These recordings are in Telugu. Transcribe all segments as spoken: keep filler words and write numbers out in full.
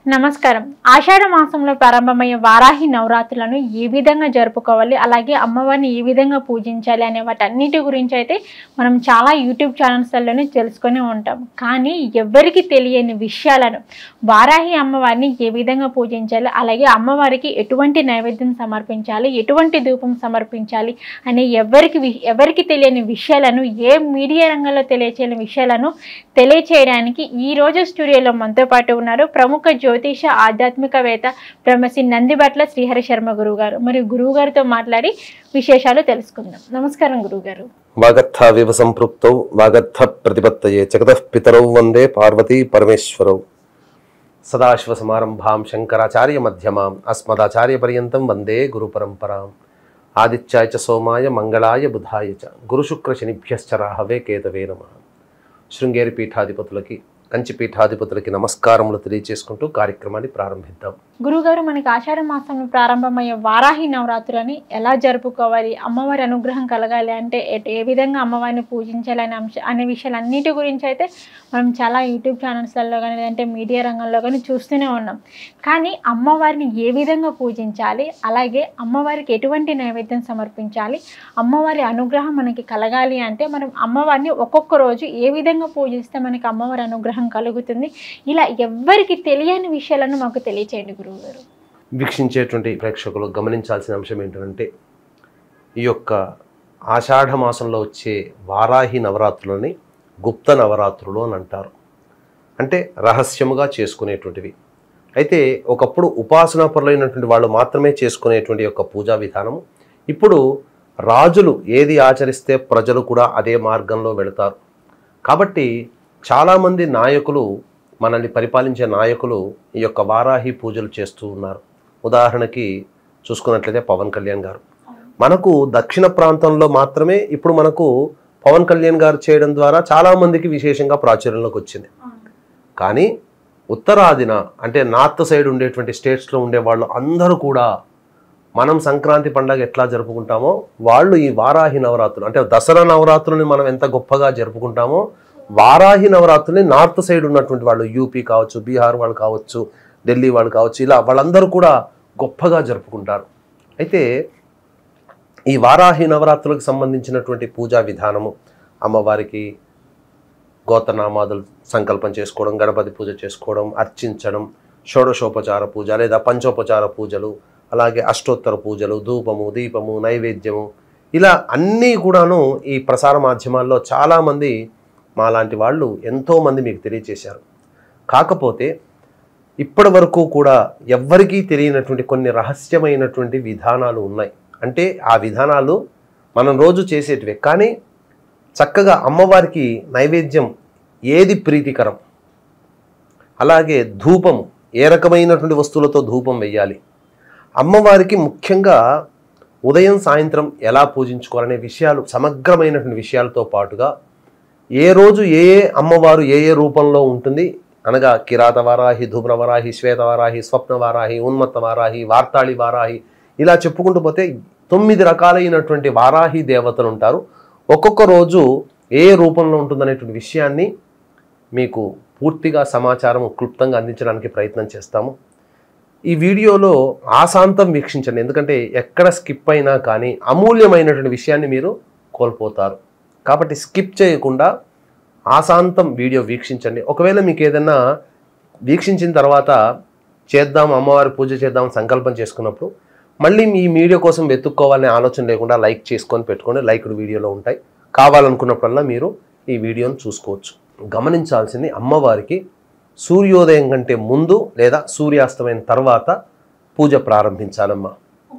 నమస్కారం. ఆషాఢ మాసంలో ప్రారంభమయ్యే వారాహి నవరాత్రులను ఏ విధంగా జరుపుకోవాలి, అలాగే అమ్మవారిని ఏ విధంగా పూజించాలి అనే వాటన్నిటి గురించి అయితే మనం చాలా యూట్యూబ్ ఛానల్స్లోనే తెలుసుకొని ఉంటాం. కానీ ఎవరికి తెలియని విషయాలను, వారాహి అమ్మవారిని ఏ విధంగా పూజించాలి, అలాగే అమ్మవారికి ఎటువంటి నైవేద్యం సమర్పించాలి, ఎటువంటి ధూపం సమర్పించాలి అనే ఎవరికి ఎవరికి తెలియని విషయాలను, ఏ మీడియా రంగంలో తెలియచేయని విషయాలను తెలియచేయడానికి ఈరోజు స్టూడియోలో మనతో పాటు ఉన్నారు ప్రముఖ జ్యోతిష ఆధ్యాత్మికవేత్త బ్రహ్మశ్రీ నందిబట్ల శ్రీహరి శర్మ గురువు గారు. మరి గురువు గారితో మాట్లాడి విశేషాలు తెలుసుకుందాం. నమస్కారం గురువు గారు. వాగర్థ వివ సంపృక్తౌ వాగర్థ ప్రతిపత్తయే జగతః పితరౌ వందే పార్వతీ పరమేశ్వరౌ. సదాశివ సమారంభాం శంకరాచార్య మధ్యమాం అస్మదాచార్య పర్యంతం వందే గురు పరంపరాం. ఆదిత్యాయ చ సోమాయ మంగళాయ బుధాయ చ గురు శుక్ర శనిభ్యశ్చ రాహవే కేతవే నమః. శృంగేరి పీఠాధిపతులకి, కంచి పీఠాధిపతులకి నమస్కారములు తెలియజేసుకుంటూ కార్యక్రమాన్ని ప్రారంభిద్దాం. గురుగారు, మనకి ఆషాఢ మాసంలో ప్రారంభమయ్యే వారాహి నవరాత్రులని ఎలా జరుపుకోవాలి, అమ్మవారి అనుగ్రహం కలగాలి అంటే ఏ విధంగా అమ్మవారిని పూజించాలి అనే అంశ అనే విషయాలన్నిటి గురించి అయితే మనం చాలా యూట్యూబ్ ఛానల్స్లలో కానీ లేదంటే మీడియా రంగంలో కానీ చూస్తూనే ఉన్నాం. కానీ అమ్మవారిని ఏ విధంగా పూజించాలి, అలాగే అమ్మవారికి ఎటువంటి నైవేద్యం సమర్పించాలి, అమ్మవారి అనుగ్రహం మనకి కలగాలి అంటే మనం అమ్మవారిని ఒక్కొక్క రోజు ఏ విధంగా పూజిస్తే మనకి అమ్మవారి అనుగ్రహం కలుగుతుంది, ఇలా ఎవ్వరికి తెలియని విషయాలను మాకు తెలియచేయండి గురువు గారు. వీక్షించేటువంటి ప్రేక్షకులు గమనించాల్సిన అంశం ఏంటంటే, ఈ యొక్క ఆషాఢ మాసంలో వచ్చే వారాహి నవరాత్రులని గుప్త నవరాత్రులు అని అంటారు. అంటే రహస్యముగా చేసుకునేటువంటివి. అయితే ఒకప్పుడు ఉపాసనా పరులైనటువంటి వాళ్ళు మాత్రమే చేసుకునేటువంటి యొక్క పూజా విధానము ఇప్పుడు రాజులు ఏది ఆచరిస్తే ప్రజలు కూడా అదే మార్గంలో వెళతారు. కాబట్టి చాలామంది నాయకులు, మనల్ని పరిపాలించే నాయకులు ఈ యొక్క వారాహి పూజలు చేస్తూ ఉన్నారు. ఉదాహరణకి చూసుకున్నట్లయితే పవన్ కళ్యాణ్ గారు. మనకు దక్షిణ ప్రాంతంలో మాత్రమే ఇప్పుడు మనకు పవన్ కళ్యాణ్ గారు చేయడం ద్వారా చాలామందికి విశేషంగా ప్రాచుర్యంలోకి వచ్చింది. కానీ ఉత్తరాదిన అంటే నార్త్ సైడ్ ఉండేటువంటి స్టేట్స్లో ఉండే వాళ్ళు అందరూ కూడా మనం సంక్రాంతి పండుగ ఎట్లా జరుపుకుంటామో వాళ్ళు ఈ వారాహి నవరాత్రులు అంటే దసరా నవరాత్రులని మనం ఎంత గొప్పగా జరుపుకుంటామో వారాహి నవరాత్రుల్ని నార్త్ సైడ్ ఉన్నటువంటి వాళ్ళు, యూపీ కావచ్చు, బీహార్ వాళ్ళు కావచ్చు, ఢిల్లీ వాళ్ళు కావచ్చు, ఇలా వాళ్ళందరూ కూడా గొప్పగా జరుపుకుంటారు. అయితే ఈ వారాహి నవరాత్రులకు సంబంధించినటువంటి పూజా విధానము, అమ్మవారికి గోత్రనామాదులు సంకల్పం చేసుకోవడం, గణపతి పూజ చేసుకోవడం, అర్చించడం, షోడశోపచార పూజ లేదా పంచోపచార పూజలు, అలాగే అష్టోత్తర పూజలు, ధూపము, దీపము, నైవేద్యము, ఇలా అన్నీ కూడాను ఈ ప్రసార మాధ్యమాల్లో చాలామంది మాలాంటి వాళ్ళు ఎంతోమంది మీకు తెలియచేశారు. కాకపోతే ఇప్పటి వరకు కూడా ఎవ్వరికీ తెలియనటువంటి కొన్ని రహస్యమైనటువంటి విధానాలు ఉన్నాయి. అంటే ఆ విధానాలు మనం రోజు చేసేటివే, కానీ చక్కగా అమ్మవారికి నైవేద్యం ఏది ప్రీతికరం, అలాగే ధూపము ఏ రకమైనటువంటి వస్తువులతో ధూపం వెయ్యాలి, అమ్మవారికి ముఖ్యంగా ఉదయం సాయంత్రం ఎలా పూజించుకోవాలనే విషయాలు, సమగ్రమైనటువంటి విషయాలతో పాటుగా ఏ రోజు ఏ ఏ అమ్మవారు ఏ ఏ రూపంలో ఉంటుంది అనగా కిరాత వారాహి, ధూమ్ర వారాహి, శ్వేత వారాహి, స్వప్న వారాహి, ఉన్మత్త వారాహి, వార్తాళి వారాహి, ఇలా చెప్పుకుంటూ పోతే తొమ్మిది రకాలైనటువంటి వారాహి దేవతలు ఉంటారు. ఒక్కొక్క రోజు ఏ రూపంలో ఉంటుందనేటువంటి విషయాన్ని మీకు పూర్తిగా సమాచారం క్లుప్తంగా అందించడానికి ప్రయత్నం చేస్తాము. ఈ వీడియోలో ఆశాంతం వీక్షించండి, ఎందుకంటే ఎక్కడ స్కిప్ అయినా కానీ అమూల్యమైనటువంటి విషయాన్ని మీరు కోల్పోతారు. కాబట్టి స్కిప్ చేయకుండా ఆశాంతం వీడియో వీక్షించండి. ఒకవేళ మీకు ఏదైనా వీక్షించిన తర్వాత చేద్దాం, అమ్మవారి పూజ చేద్దాం సంకల్పం చేసుకున్నప్పుడు మళ్ళీ మీ వీడియో కోసం వెతుక్కోవాలనే ఆలోచన లేకుండా లైక్ చేసుకొని పెట్టుకోండి. లైక్డ్ వీడియోలో ఉంటాయి. కావాలనుకున్నప్పుడల్లా మీరు ఈ వీడియోను చూసుకోవచ్చు. గమనించాల్సింది, అమ్మవారికి సూర్యోదయం కంటే ముందు లేదా సూర్యాస్తమైన తర్వాత పూజ ప్రారంభించాలమ్మా.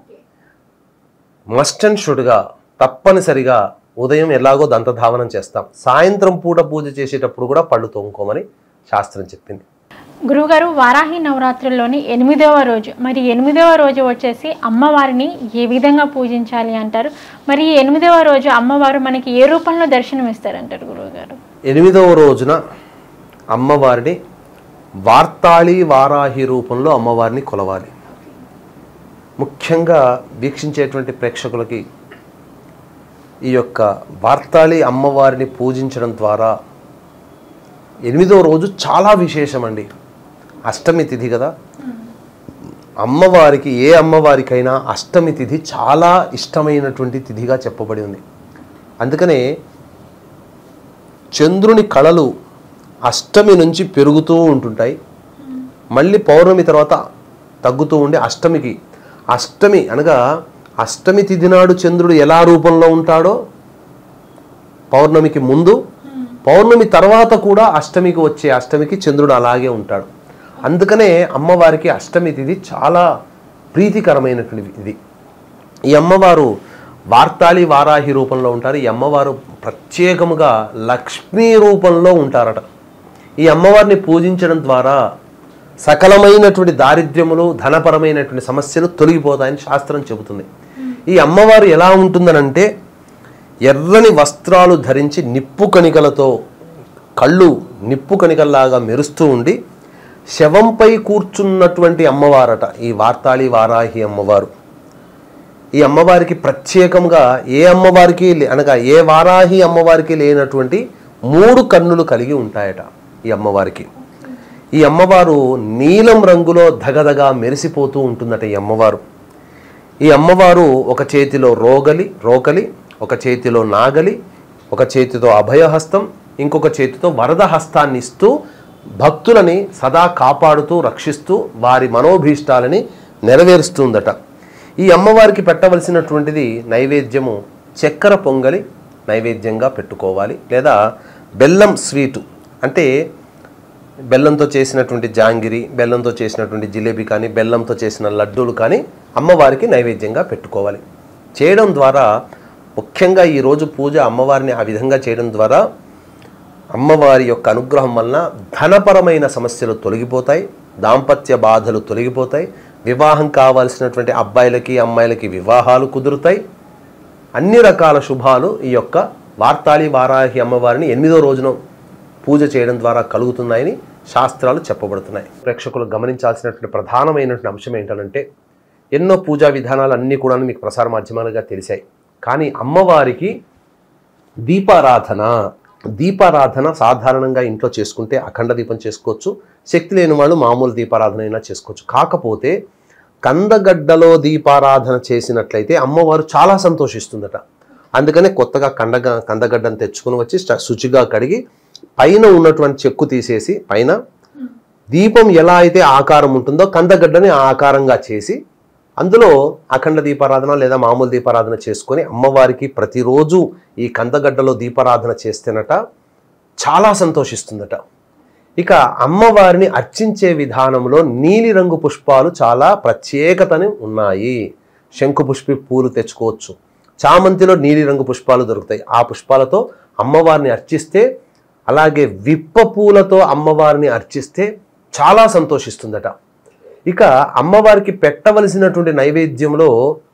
మస్ట్ అండ్ షుడ్గా తప్పనిసరిగా ఉదయం ఎలాగో దంతధావనం చేస్తాం, సాయంత్రం పూట పూజ చేసేటప్పుడు కూడా పళ్ళు తోముకోమని శాస్త్రం చెప్పింది. గురువుగారు, వారాహి నవరాత్రుల్లోని ఎనిమిదవ రోజు, మరి ఎనిమిదవ రోజు వచ్చేసి అమ్మవారిని ఏ విధంగా పూజించాలి అంటారు? మరి ఎనిమిదవ రోజు అమ్మవారు మనకి ఏ రూపంలో దర్శనం ఇస్తారంటారు గురువుగారు? ఎనిమిదవ రోజున అమ్మవారిని వార్తాళి వారాహి రూపంలో అమ్మవారిని కొలవాలి. ముఖ్యంగా వీక్షించేటువంటి ప్రేక్షకులకి ఈ యొక్క వార్తాళి అమ్మవారిని పూజించడం ద్వారా ఎనిమిదవ రోజు చాలా విశేషమండి. అష్టమి తిథి కదా, అమ్మవారికి ఏ అమ్మవారికైనా అష్టమి తిథి చాలా ఇష్టమైనటువంటి తిథిగా చెప్పబడి ఉంది. అందుకనే చంద్రుని కళలు అష్టమి నుంచి పెరుగుతూ ఉంటుంటాయి, మళ్ళీ పౌర్ణమి తర్వాత తగ్గుతూ ఉండి అష్టమికి, అష్టమి అనగా అష్టమి తిథి నాడు చంద్రుడు ఎలా రూపంలో ఉంటాడో పౌర్ణమికి ముందు, పౌర్ణమి తర్వాత కూడా అష్టమికి వచ్చే అష్టమికి చంద్రుడు అలాగే ఉంటాడు. అందుకనే అమ్మవారికి అష్టమి తిథి చాలా ప్రీతికరమైనటువంటి ఇది. ఈ అమ్మవారు వార్తాళి వారాహి రూపంలో ఉంటారు. ఈ అమ్మవారు ప్రత్యేకముగా లక్ష్మీ రూపంలో ఉంటారట. ఈ అమ్మవారిని పూజించడం ద్వారా సకలమైనటువంటి దారిద్ర్యములు, ధనపరమైనటువంటి సమస్యలు తొలగిపోతాయని శాస్త్రం చెబుతుంది. ఈ అమ్మవారు ఎలా ఉంటుందనంటే ఎర్రని వస్త్రాలు ధరించి నిప్పు కణికలతో, కళ్ళు నిప్పు కణికల్లాగా మెరుస్తూ ఉండి శవంపై కూర్చున్నటువంటి అమ్మవారట ఈ వార్తాళి వారాహి అమ్మవారు. ఈ అమ్మవారికి ప్రత్యేకంగా ఏ అమ్మవారికి అనగా ఏ వారాహి అమ్మవారికి లేనటువంటి మూడు కన్నులు కలిగి ఉంటాయట ఈ అమ్మవారికి. ఈ అమ్మవారు నీలం రంగులో ధగధగా మెరిసిపోతూ ఉంటుందట ఈ అమ్మవారు. ఈ అమ్మవారు ఒక చేతిలో రోగలి రోకలి, ఒక చేతిలో నాగలి, ఒక చేతితో అభయహస్తం, ఇంకొక చేతితో వరద హస్తాన్ని ఇస్తూ భక్తులని సదా కాపాడుతూ రక్షిస్తూ వారి మనోభీష్టాలని నెరవేరుస్తుందట. ఈ అమ్మవారికి పెట్టవలసినటువంటిది నైవేద్యము చక్కెర పొంగలి నైవేద్యంగా పెట్టుకోవాలి, లేదా బెల్లం స్వీటు అంటే బెల్లంతో చేసినటువంటి జాంగిరి, బెల్లంతో చేసినటువంటి జిలేబీ కానీ, బెల్లంతో చేసిన లడ్డూలు కానీ అమ్మవారికి నైవేద్యంగా పెట్టుకోవాలి. చేయడం ద్వారా ముఖ్యంగా ఈరోజు పూజ అమ్మవారిని ఆ విధంగా చేయడం ద్వారా అమ్మవారి యొక్క అనుగ్రహం వలన ధనపరమైన సమస్యలు తొలగిపోతాయి, దాంపత్య బాధలు తొలగిపోతాయి, వివాహం కావాల్సినటువంటి అబ్బాయిలకి అమ్మాయిలకి వివాహాలు కుదురుతాయి, అన్ని రకాల శుభాలు ఈ యొక్క వార్తాళి వారాహి అమ్మవారిని ఎనిమిదో రోజున పూజ చేయడం ద్వారా కలుగుతున్నాయని శాస్త్రాలు చెప్పబడుతున్నాయి. ప్రేక్షకులు గమనించాల్సినటువంటి ప్రధానమైనటువంటి అంశం ఏంటంటే ఎన్నో పూజా విధానాలు అన్నీ కూడా మీకు ప్రసార మాధ్యమాలుగా తెలిసాయి, కానీ అమ్మవారికి దీపారాధన దీపారాధన సాధారణంగా ఇంట్లో చేసుకుంటే అఖండ దీపం చేసుకోవచ్చు, శక్తి లేని వాళ్ళు మామూలు దీపారాధన అయినా చేసుకోవచ్చు. కాకపోతే కందగడ్డలో దీపారాధన చేసినట్లయితే అమ్మవారు చాలా సంతోషిస్తుందట. అందుకనే కొత్తగా కండగ కందగడ్డను తెచ్చుకుని వచ్చి శుచిగా కడిగి పైన ఉన్నటువంటి చెక్కు తీసేసి పైన దీపం ఎలా అయితే ఆకారం ఉంటుందో కందగడ్డని ఆ ఆకారంగా చేసి అందులో అఖండ దీపారాధన లేదా మామూలు దీపారాధన చేసుకొని అమ్మవారికి ప్రతిరోజు ఈ కందగడ్డలో దీపారాధన చేస్తేనట చాలా సంతోషిస్తుందట. ఇక అమ్మవారిని అర్చించే విధానంలో నీలిరంగు పుష్పాలు చాలా ప్రత్యేకతని ఉన్నాయి. శంకు పుష్పి పూలు తెచ్చుకోవచ్చు, చామంతిలో నీలిరంగు పుష్పాలు దొరుకుతాయి, ఆ పుష్పాలతో అమ్మవారిని అర్చిస్తే, అలాగే విప్ప పూలతో అమ్మవారిని అర్చిస్తే చాలా సంతోషిస్తుందట. ఇక అమ్మవారికి పెట్టవలసినటువంటి నైవేద్యంలో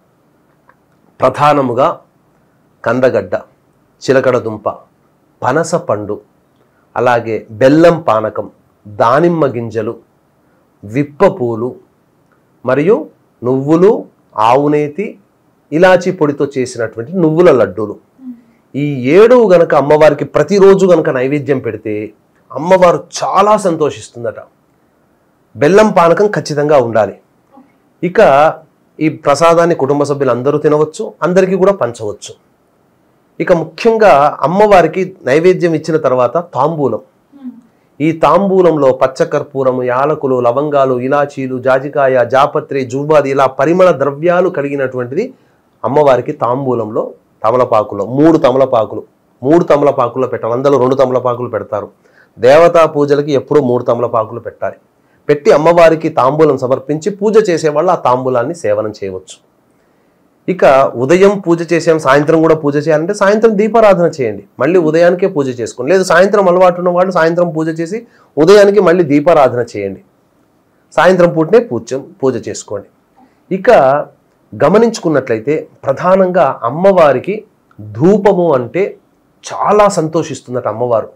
ప్రధానముగా కందగడ్డ, చిలకడ దుంప, పనస పండు, అలాగే బెల్లం పానకం, దానిమ్మ గింజలు, విప్ప పూలు మరియు నువ్వులు, ఆవునేతి, ఇలాచీ పొడితో చేసినటువంటి నువ్వుల లడ్డూలు, ఈ ఏడు గనక అమ్మవారికి ప్రతిరోజు గనక నైవేద్యం పెడితే అమ్మవారు చాలా సంతోషిస్తుందట. బెల్లం పానకం ఖచ్చితంగా ఉండాలి. ఇక ఈ ప్రసాదాన్ని కుటుంబ సభ్యులు అందరూ తినవచ్చు, అందరికీ కూడా పంచవచ్చు. ఇక ముఖ్యంగా అమ్మవారికి నైవేద్యం ఇచ్చిన తర్వాత తాంబూలం, ఈ తాంబూలంలో పచ్చకర్పూరము, యాలకులు, లవంగాలు, ఇలాచీలు, జాజికాయ, జాపత్రి, జువ్వాది ఇలా పరిమళ ద్రవ్యాలు కలిగినటువంటిది అమ్మవారికి తాంబూలంలో తమలపాకులో మూడు తమలపాకులు మూడు తమలపాకుల్లో పెట్టాలి. అందులో రెండు తమలపాకులు పెడతారు. దేవతా పూజలకి ఎప్పుడూ మూడు తమలపాకులు పెట్టాలి. పెట్టి అమ్మవారికి తాంబూలం సమర్పించి పూజ చేసేవాళ్ళు ఆ తాంబూలాన్ని సేవనం చేయవచ్చు. ఇక ఉదయం పూజ చేసాం, సాయంత్రం కూడా పూజ చేయాలంటే సాయంత్రం దీపారాధన చేయండి, మళ్ళీ ఉదయానికే పూజ చేసుకోండి. లేదు సాయంత్రం అలవాటు ఉన్న వాళ్ళు సాయంత్రం పూజ చేసి ఉదయానికి మళ్ళీ దీపారాధన చేయండి, సాయంత్రం పూటనే పూజ పూజ చేసుకోండి. ఇక గమనించుకున్నట్లయితే ప్రధానంగా అమ్మవారికి ధూపము అంటే చాలా సంతోషిస్తుందట అమ్మవారు.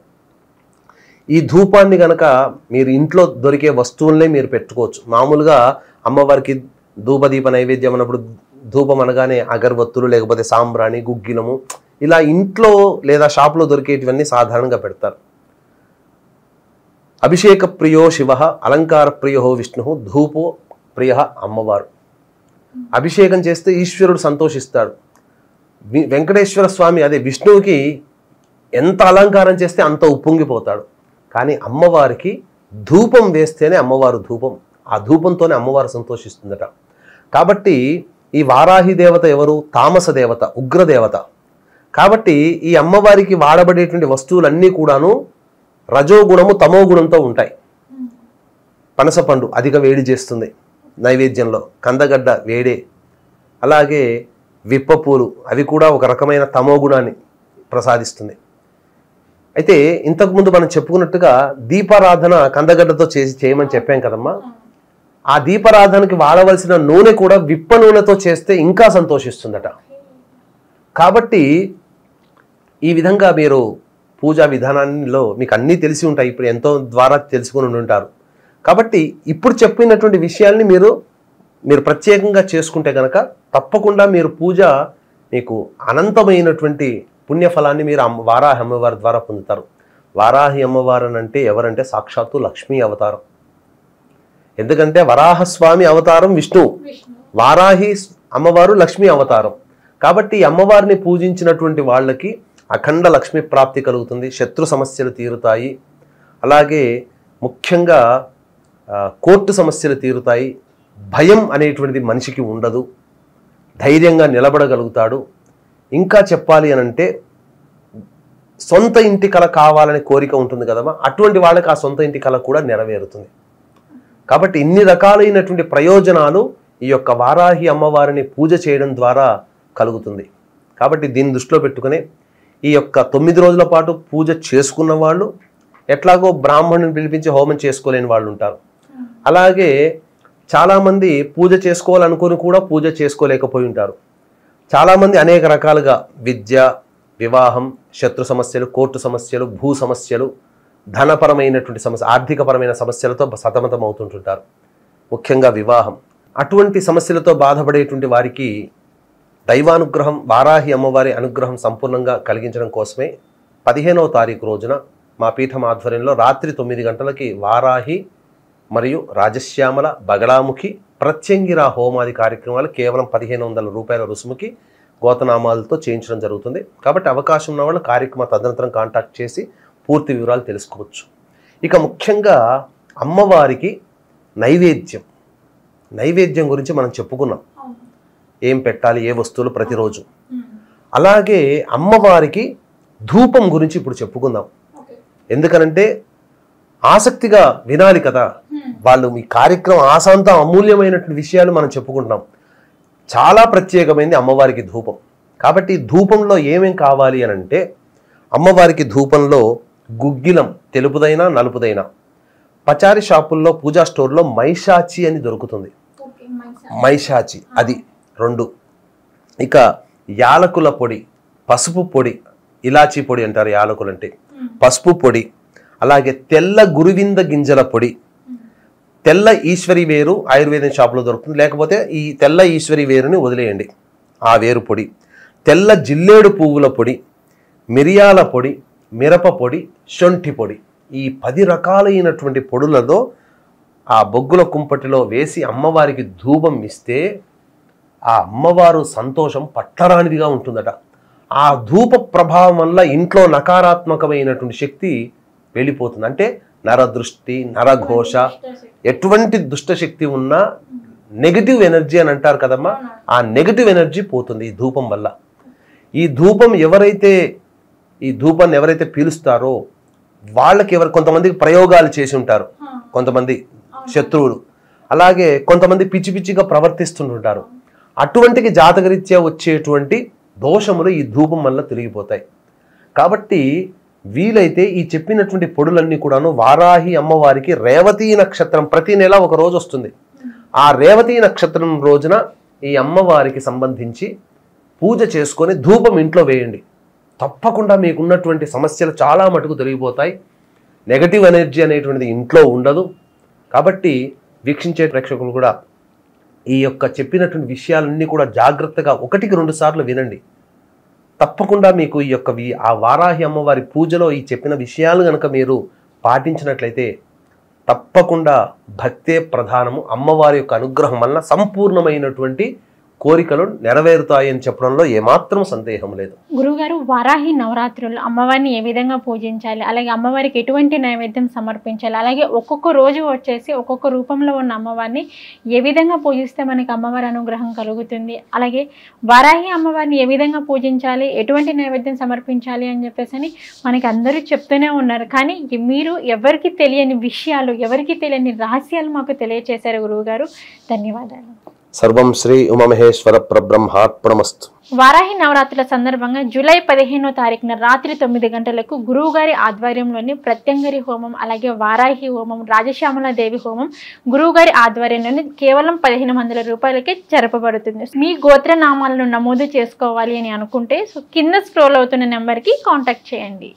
ఈ ధూపాన్ని గనక మీరు ఇంట్లో దొరికే వస్తువులనే మీరు పెట్టుకోవచ్చు. మామూలుగా అమ్మవారికి ధూపదీప నైవేద్యం అన్నప్పుడు ధూపం అనగానే అగరవత్తులు, లేకపోతే సాంబ్రాణి, గుగ్గిలము ఇలా ఇంట్లో లేదా షాప్లో దొరికేటివన్నీ సాధారణంగా పెడతారు. అభిషేక ప్రియో శివ, అలంకార ప్రియో విష్ణు, ధూపో ప్రియ అమ్మవారు. అభిషేకం చేస్తే ఈశ్వరుడు సంతోషిస్తాడు. వెంకటేశ్వర స్వామి అదే విష్ణువుకి ఎంత అలంకారం చేస్తే అంత ఉప్పొంగిపోతాడు. కానీ అమ్మవారికి ధూపం వేస్తేనే అమ్మవారు ధూపం, ఆ ధూపంతోనే అమ్మవారు సంతోషిస్తుందట. కాబట్టి ఈ వారాహి దేవత ఎవరు? తామస దేవత, ఉగ్రదేవత. కాబట్టి ఈ అమ్మవారికి వాడబడేటువంటి వస్తువులన్నీ కూడాను రజోగుణము తమో గుణంతో ఉంటాయి. పనసపండు అధిక వేడి చేస్తుంది నైవేద్యంలో, కందగడ్డ వేడే, అలాగే విప్పపూలు అవి కూడా ఒక రకమైన తమో గుణాన్ని ప్రసాదిస్తుంది. అయితే ఇంతకుముందు మనం చెప్పుకున్నట్టుగా దీపారాధన కందగడ్డతో చేసి చేయమని చెప్పాం కదమ్మా. ఆ దీపారాధనకి వాడవలసిన నూనె కూడా విప్ప నూనెతో చేస్తే ఇంకా సంతోషిస్తుందట. కాబట్టి ఈ విధంగా మీరు పూజా విధానాల్లో మీకు అన్నీ తెలిసి ఉంటాయి, ఇప్పుడు ఎంతో ద్వారా తెలుసుకుని ఉంటారు. కాబట్టి ఇప్పుడు చెప్పినటువంటి విషయాల్ని మీరు మీరు ప్రత్యేకంగా చేసుకుంటే కనుక తప్పకుండా మీరు పూజ మీకు అనంతమైనటువంటి పుణ్యఫలాన్ని మీరు అమ్మ వారాహి అమ్మవారి ద్వారా పొందుతారు. వారాహి అమ్మవారు అంటే ఎవరంటే సాక్షాత్తు లక్ష్మీ అవతారం. ఎందుకంటే వరాహస్వామి అవతారం విష్ణువు, వారాహి అమ్మవారు లక్ష్మీ అవతారం. కాబట్టి ఈ అమ్మవారిని పూజించినటువంటి వాళ్ళకి అఖండ లక్ష్మీ ప్రాప్తి కలుగుతుంది, శత్రు సమస్యలు తీరుతాయి, అలాగే ముఖ్యంగా కోర్టు సమస్యలు తీరుతాయి, భయం అనేటువంటిది మనిషికి ఉండదు, ధైర్యంగా నిలబడగలుగుతాడు. ఇంకా చెప్పాలి అని అంటే సొంత ఇంటి కళ కావాలని కోరిక ఉంటుంది కదమ్మా, అటువంటి వాళ్ళకి ఆ సొంత ఇంటి కళ కూడా నెరవేరుతుంది. కాబట్టి ఇన్ని రకాలైనటువంటి ప్రయోజనాలు ఈ యొక్క వారాహి అమ్మవారిని పూజ చేయడం ద్వారా కలుగుతుంది. కాబట్టి దీన్ని దృష్టిలో పెట్టుకునే ఈ యొక్క తొమ్మిది రోజుల పాటు పూజ చేసుకున్న వాళ్ళు, ఎట్లాగో బ్రాహ్మణుని పిలిపించి హోమం చేసుకోలేని వాళ్ళు ఉంటారు. అలాగే చాలామంది పూజ చేసుకోవాలనుకుని కూడా పూజ చేసుకోలేకపోయి ఉంటారు. చాలామంది అనేక రకాలుగా విద్య, వివాహం, శత్రు సమస్యలు, కోర్టు సమస్యలు, భూ సమస్యలు, ధనపరమైనటువంటి సమస్య, ఆర్థికపరమైన సమస్యలతో సతమతం అవుతుంటుంటారు. ముఖ్యంగా వివాహం, అటువంటి సమస్యలతో బాధపడేటువంటి వారికి దైవానుగ్రహం, వారాహి అమ్మవారి అనుగ్రహం సంపూర్ణంగా కలిగించడం కోసమే పదిహేనవ తారీఖు రోజున మా పీఠం ఆధ్వర్యంలో రాత్రి తొమ్మిది గంటలకి వారాహి మరియు రాజశ్యామల, బగళాముఖి, ప్రత్యంగిరా హోమాది కార్యక్రమాలు కేవలం పదిహేను వందల రూపాయల రుసుముకి గోతనామాలతో చేయించడం జరుగుతుంది. కాబట్టి అవకాశం ఉన్న వాళ్ళు కార్యక్రమ తదనంతరం కాంటాక్ట్ చేసి పూర్తి వివరాలు తెలుసుకోవచ్చు. ఇక ముఖ్యంగా అమ్మవారికి నైవేద్యం నైవేద్యం గురించి మనం చెప్పుకున్నాం, ఏం పెట్టాలి, ఏ వస్తువులు ప్రతిరోజు. అలాగే అమ్మవారికి ధూపం గురించి ఇప్పుడు చెప్పుకుందాం. ఎందుకనంటే ఆసక్తిగా వినాలి కదా వాళ్ళు. మీ కార్యక్రమం ఆశాంతం అమూల్యమైనటువంటి విషయాలు మనం చెప్పుకుంటున్నాం. చాలా ప్రత్యేకమైనది అమ్మవారికి ధూపం. కాబట్టి ధూపంలో ఏమేం కావాలి అని అంటే అమ్మవారికి ధూపంలో గుగ్గిలం, తెలుపుదైనా నలుపుదైనా, పచారి షాపుల్లో పూజా స్టోర్లో మైషాచి అని దొరుకుతుంది, మైషాచి అది రెండు. ఇక యాలకుల పొడి, పసుపు పొడి, ఇలాచీ పొడి అంటారు యాలకులు అంటే, పసుపు పొడి, అలాగే తెల్ల గురువింద గింజల పొడి, తెల్ల ఈశ్వరి వేరు ఆయుర్వేదం షాపులో దొరుకుతుంది, లేకపోతే ఈ తెల్ల ఈశ్వరి వేరుని వదిలేయండి, ఆ వేరు పొడి, తెల్ల జిల్లేడు పువ్వుల పొడి, మిరియాల పొడి, మిరప పొడి, శొంఠి పొడి. ఈ పది రకాలైనటువంటి పొడులతో ఆ బొగ్గుల కుంపటిలో వేసి అమ్మవారికి ధూపం ఇస్తే ఆ అమ్మవారు సంతోషం పట్టరానిదిగా ఉంటుందట. ఆ ధూప ప్రభావం వల్ల ఇంట్లో నకారాత్మకమైనటువంటి శక్తి వెళ్ళిపోతుంది. అంటే నరదృష్టి, నరఘోష, ఎటువంటి దుష్టశక్తి ఉన్నా నెగిటివ్ ఎనర్జీ అని అంటారు కదమ్మా, ఆ నెగిటివ్ ఎనర్జీ పోతుంది ఈ ధూపం వల్ల. ఈ ధూపం ఎవరైతే ఈ ధూపాన్ని ఎవరైతే పీలుస్తారో వాళ్ళకి ఎవరు కొంతమందికి ప్రయోగాలు చేసి ఉంటారు, కొంతమంది శత్రువులు, అలాగే కొంతమంది పిచ్చి పిచ్చిగా ప్రవర్తిస్తుంటుంటారు. అటువంటికి జాతకరీత్యా వచ్చేటువంటి దోషములు ఈ ధూపం వల్ల తిరిగిపోతాయి. కాబట్టి వీలైతే ఈ చెప్పినటువంటి పొడులన్నీ కూడాను వారాహి అమ్మవారికి రేవతీ నక్షత్రం ప్రతి నెల ఒక రోజు వస్తుంది, ఆ రేవతీ నక్షత్రం రోజున ఈ అమ్మవారికి సంబంధించి పూజ చేసుకొని ధూపం ఇంట్లో వేయండి. తప్పకుండా మీకున్నటువంటి సమస్యలు చాలా మటుకు తొలగిపోతాయి, నెగటివ్ ఎనర్జీ అనేటువంటిది ఇంట్లో ఉండదు. కాబట్టి వీక్షించే ప్రేక్షకులు కూడా ఈ యొక్క చెప్పినటువంటి విషయాలన్నీ కూడా జాగ్రత్తగా ఒకటికి రెండు సార్లు వినండి. తప్పకుండా మీకు ఈ యొక్క ఆ వారాహి అమ్మవారి పూజలో ఈ చెప్పిన విషయాలు కనుక మీరు పాటించినట్లయితే తప్పకుండా భక్తే ప్రధానము. అమ్మవారి యొక్క అనుగ్రహం వలన సంపూర్ణమైనటువంటి కోరికలు నెరవేరుతాయని చెప్పడంలో ఏమాత్రం సందేహం లేదు. గురువుగారు, వారాహి నవరాత్రులు అమ్మవారిని ఏ విధంగా పూజించాలి, అలాగే అమ్మవారికి ఎటువంటి నైవేద్యం సమర్పించాలి, అలాగే ఒక్కొక్క రోజు వచ్చేసి ఒక్కొక్క రూపంలో ఉన్న అమ్మవారిని ఏ విధంగా పూజిస్తే మనకి అమ్మవారి అనుగ్రహం కలుగుతుంది, అలాగే వారాహి అమ్మవారిని ఏ విధంగా పూజించాలి, ఎటువంటి నైవేద్యం సమర్పించాలి అని చెప్పేసి అని మనకి అందరూ చెప్తూనే ఉన్నారు. కానీ మీరు ఎవరికి తెలియని విషయాలు, ఎవరికి తెలియని రహస్యాలు మాకు తెలియచేశారు గురువుగారు. ధన్యవాదాలు. సర్వం శ్రీ ఉమామహేశ్వర పరబ్రహ్మార్పణమస్తు. వారాహి నవరాత్రుల సందర్భంగా జూలై పదిహేనో తారీఖున రాత్రి తొమ్మిది గంటలకు గురువుగారి ఆధ్వర్యంలోని ప్రత్యంగరి హోమం, అలాగే వారాహి హోమం, రాజశ్యామల దేవి హోమం గురువుగారి ఆధ్వర్యంలోని కేవలం పదిహేను వందల రూపాయలకే జరపబడుతుంది. మీ గోత్ర నామాలను నమోదు చేసుకోవాలి అని అనుకుంటే కింద స్క్రోల్ అవుతున్న నెంబర్కి కాంటాక్ట్ చేయండి.